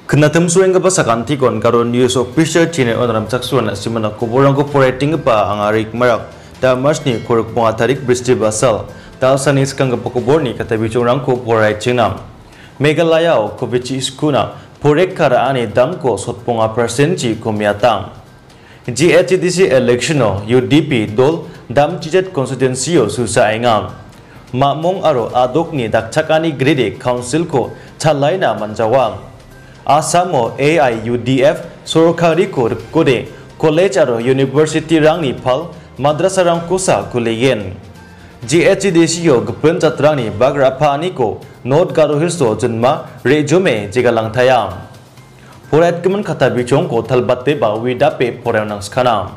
Knatimsoenggipa sakantikon karon news official channel onaram saksuan simana kuborang ko porating pa ang arik marak ta masni korok punga tarik bristi basal ta sanis kang pokobor ni kata bichurang ko porai chinam Meghalaya kovichi skuna porek karaani damko sotpunga persenci komiatang GHDC election UDP dol dam chijet constituency susa engam mamong aro adokni dakchakani grade council ko chalaina manjawang Asamo AIUDF sorokari kode college aro university rangni phal madrasa rang kusa kuleyen GHDC gpen chatrani bagrapani ko not Garo hilso junma rejume jigalang thayam porat kemen kata bichong ko thalbatte ba widape poranang skhanam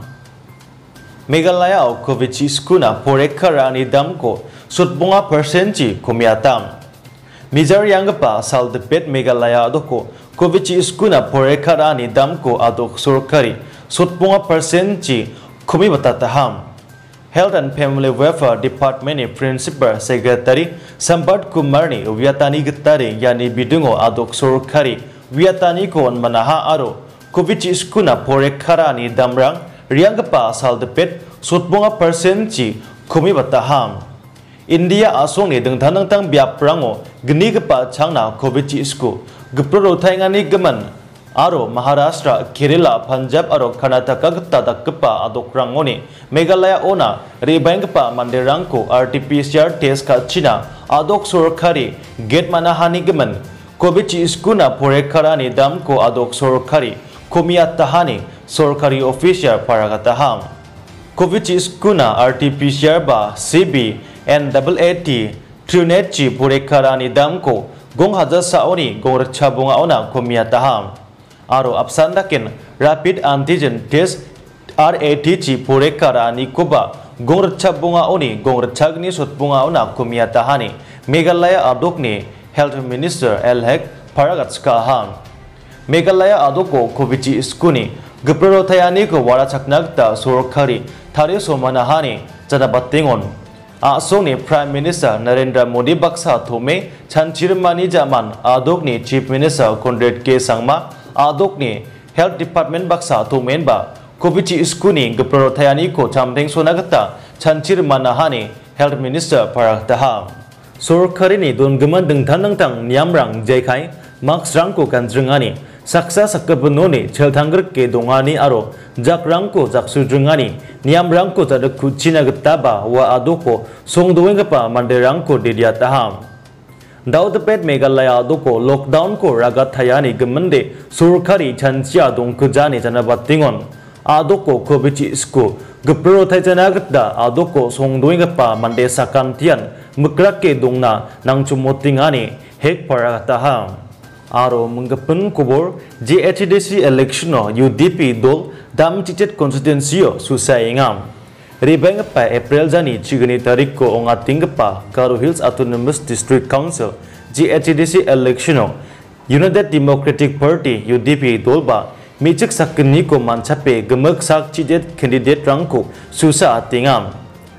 Meghalaya kovichi skuna porekarani damko sutbunga persenci komiatam Mijar yanggapa sal depet Meghalaya adoko kovichi skuna porekarani damko adok sorkari sutbunga persenci komi batataham Health and Family Welfare Department Principal Secretary Sambat Kumarni uiatnagipa yani bidungo adok sorkari uiatnagipa manaha aro kovichi skuna porekarani damrang rianggapa sal depet sutbunga persenci komi bataham India asong ni dengtanang tang biaprango geni gepa changna kovichi sku gepro thaingani geman aro Maharashtra Kerala Punjab aro Karnataka geta dakpa adokrangoni Meghalaya ona rebangpa manderangko RT-PCR test ka China adok sorkari get manahani geman kovichi skuna porekarani damko adok sorkari komiatahani sorkari official paragataham kovichi skuna RT-PCR ba CB NAAT Trunechi porekarani damko gong hajar saoni gong rechabunga ona komiataham aro absandakin rapid antigen test RATC porekarani koba gong rechabunga oni gong rechagni sotbunga ona komiatahani Meghalaya adokni Health Minister Elhek paragatskaham Meghalaya adoko kovichi skuni gepro thayani ko wara chaknagta sorkari thare somanahani janabatingon Asongni Prime Minister Narendra Modi baksa thome chanchirmani jaman adokni Chief Minister Congressde sangma adokni Health Department baksa thomen ba kovichi skuni gepro thayani ko chamtheng sonagata chanchirmanahani Health Minister paraktaha sorkari ni dongeman dengthanang tang niamrang jaikai marks rangko kanjrengani saksa sakabnoni chelthangger ke dongani aro jakrangko jaksudrengani niamrangko jadak kuchina getaba wa adoko songdoengpa manderangko dediataham daudpet Meghalaya adoko lockdown ko ragat thayani gemende sorkari chanchia dongkujani janabatingon adoko kovichi sku gepro thayjana getta adoko songdoengpa mande sakantian mukrake dongna nangchumotingani hek paragataham aro menggepen kubur GHDC election UDP dol dam cicet constituency susai ingam ribeng pa April jani chigani tarik ko ongating pa Garo Hills Autonomous District Council GHDC election United Democratic Party UDP dol ba michik sakni ko manchape gemek sak cicet candidate rangko susa atingam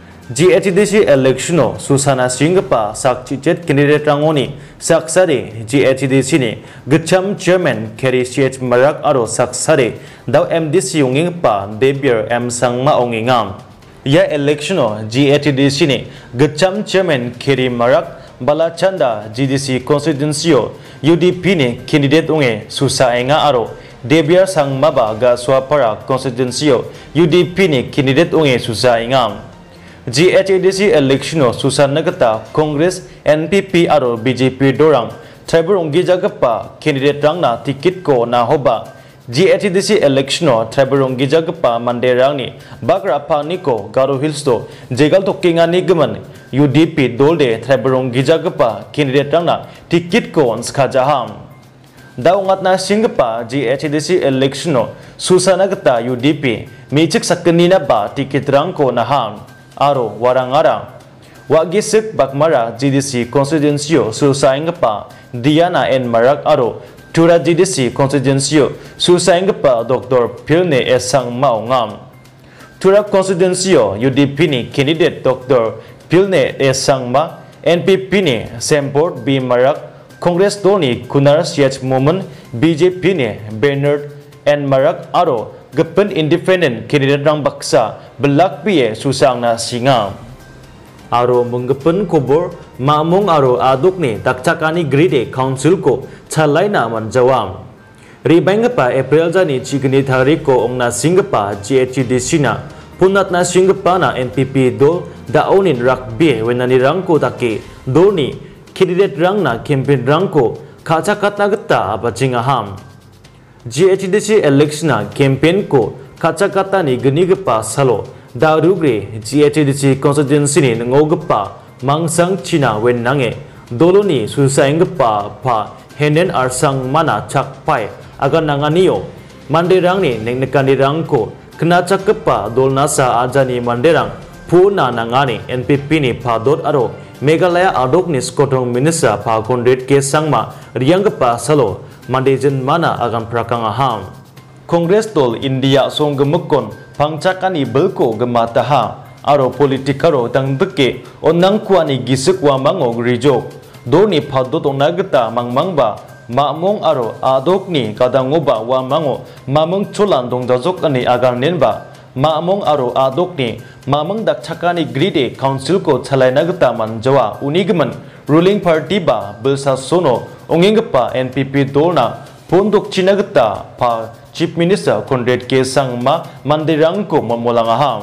GHDC election susana singpa sak cicet candidate rangoni saksare GHDC ni gecham chairman Kerry CH Marak aro saksare daw MDC unging pa Debier M sangma ongingam ya election GHDC ni gecham chairman Kerry Marak balachanda GDC constituency UDP ni candidate unge susa enga aro Debier sangma ba ga swapara constituency UDP ni candidate unge susa ingam GHDC election susanagata Congress NPP aro BJP dorang Traberongi jagapa candidate rangna ticket ko na hoba GHDC election Traberongi jagapa manderangni bagrapa niko Garo Hills to jegal tokkingani geman UDP dolde Traberongi jagapa candidate rangna ticket ko skajaham daungatna singpa GHDC election susanagata UDP michik saknina ba ticket rang ko naham aro warang-arang wagisik bakmara GDC constituency susaingpa Diana N Marak aro tura GDC constituency susaingpa Dr. Pilne Esang Maungam tura constituency UDP ni candidate Dr. Pilne Esang Ma NPP ni Semport B Marak Congress ni kunar siach moment BJP ni Bernard and Marak aro gipin independent candidate rang baksa belak piye susang na singa aro menggepin kubur mamung aro aduk ni takcakani grade council ko calai na manjawam ribangpa April jani chigni tarik ko ongna singpa GHDC na punat na singpa na NPP do daonin rakbi wenani rangko take doni candidate rang na campaign rangko kacakat na geta abachingaham GHDC election na campaign ko kacakata ni genigpa salo darugre GHDC constituency ni ngogpa mangsang China wenange doloni susaingpa pa henen arsang mana chakpai agan nanganiyo manderang ni nengnekani rangko kena cakpa dolnasa ajani manderang puna nangani NPP ni padot aro Meghalaya adok ni skotong minisa pa kondret ke sangma riangpa salo mandejen mana agan prakang aham Congress tol India song gemukon pangcakani belko gemataha aro politikaro tang beke onang kuani gisuk wamango rijok doni padot onageta mangmangba mamong aro adok ni kadangoba wamango mamong cholan dong dajok ani agan nenba mamong aro adok ni mamang dakchakani gride council ko chalai nagta manjawa unigman ruling party ba belsa sono ongingpa NPP dolna pondok chinagta pa chief minister Congressde ke sangma mandirang ko mamolangaham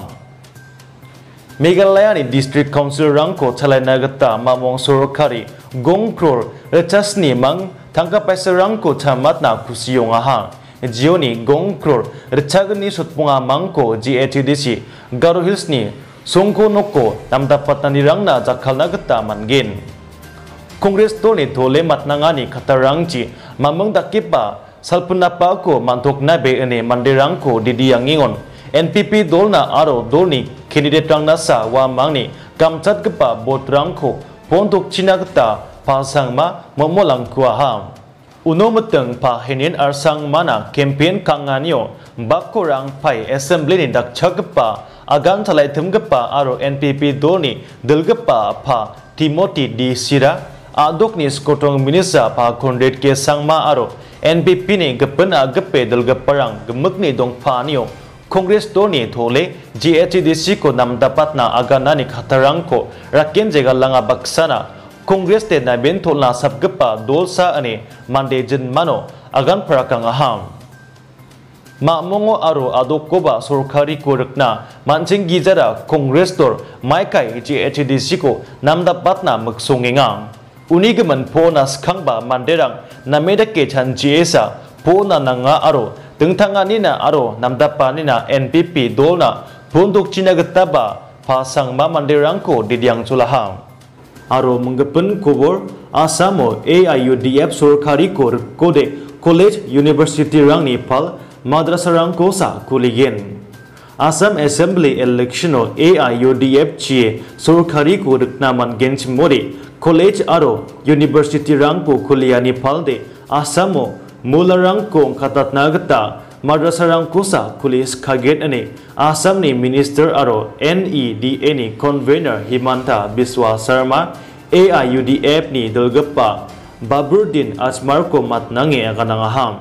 Meghalaya ni district council rangko chalai nagta mamong sorokari gongkror rechasni mang tangka paisa rangko chamat na kusiyong aha Jioni gongkror rechagni sutpunga mangko GHDC Garo Hills ni songko noko namdapat na nirang na jakal na gata mangin Congress ni tole matnangani katarangchi mamang dakipa salpunapa ko mantok na be ene mandirang ko didiyangingon NPP dolna aro dolni candidate rang nasa wa mangni kamchat gapa botrang ko pontok chinagta pasangma momolang kuaham unometeng pa henin arsang mana campaign kanganyo bakorang pai assembly ni dakchagpa agan thalai thumgpa aro NPP doni dilgpa pa Timothy di Sira adok ni skotong minisa pa Congressde ke sangma aro NPP ni gepen agpe dilgparang gemukni dong panio Congress doni thole GHDC ko nam dapat na agana ni khatarang ko raken jega langa baksana Congressde na bentol na sabgpa dolsa ani mandejen mano agan prakang aham Mamongo aro adokoba sorkari ko rekna mancing gijara Congressdor maikai GHDC ko namdapat na magsongengang unigaman po nas kangba manderang namedake chan GSA po na nanga aro tengtangani na aro namdapani na NPP dolna pondok chinagtaba pasang mamanderang ko didiang sulaham aro menggepun kubur asamo AIUDF sorkari kode college university rang nipal madrasa rang kosa kuligen Assam Assembly election AIUDF chie sorkari ko naman gench mori college aro university rang ko kuliah nipal de asamo mula rang ko katat nagata madrasa rang kosa kulis kaget ane Assam ni minister aro NEDA ni convener Himanta Biswa Sarma AIUDF ni Dolgapa Baburdin Asmarko matnange akanangaham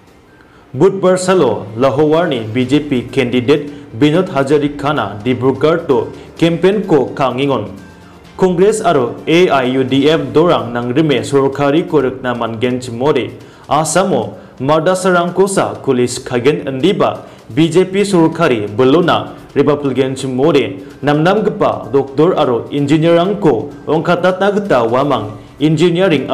Budbar Salo Lahowar ni BJP candidate Binod Hazarikana Dibrugarh to campaign ko kangingon Congress aro AIUDF dorang nang rime sorokari ko reknaman gench mode Asamo Mardasarang kosa kulis kagen andiba BJP sorokari belona Republican mode namnam gapa doktor aro engineering ko ongkatat nagta wamang engineering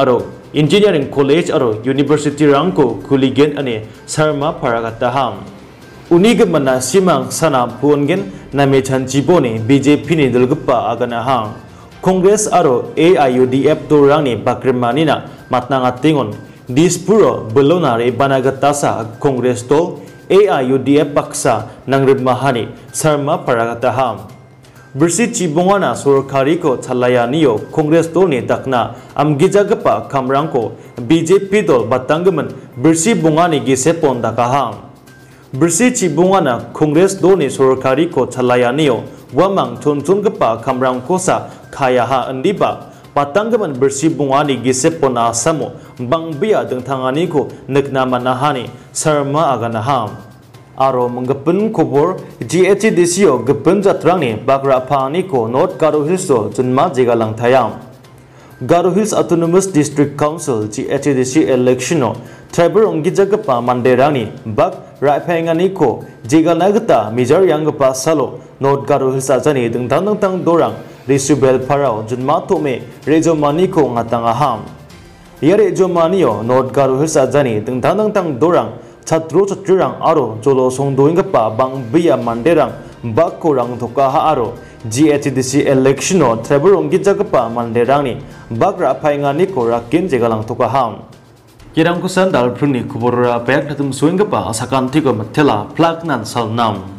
college aro university rangko kuligen ane sarma paragataham unigamana simang sana puongen name chanchibone BJP ni dalgpa aganahang Congress aro AIUDF dorangni bakremanina matnangatingon dispuro belona re banagatasa Congress to AIUDF paksa nang rimahani sarma paragataham Bersi cibongana sorkari ko chalayaniyo Congress dol ni dakna amgijagapa kamrangko BJP dol batanggaman bersi bongani gisepon dakaham Bersi cibongana Congress dol ni sorkari ko chalayaniyo wamang chonchongapa kamrang kosa kayaha andiba patanggaman bersih bungani gisepona samo bangbia deng tangani ko nekna manahani sarma aganaham aro menggepun kubur GHDCO gepun jatrangni bakra pani ko not Garo Hills junma jegalang thayam Garo Hills Autonomous District Council GHDC election tribal onggijagapa manderani bak raipengani ko jegalnagata mijar yanggapa salo not Garo Hills ajani deng tang dorang risubel parao junma tome rejo maniko ngatang aham yare jo manio not Garo Hills ajani deng tang dorang chatro chatrang aro jolo songdoingapa bangbia manderang bakkorang thoka ha aro GHDC election tribal onggijagapa manderangni bakra phaingani ko rakin jegalang thoka ham kirang kusan dalpruni kubura pek Knatimsoenggipa sakantikon mittela plak nan salnam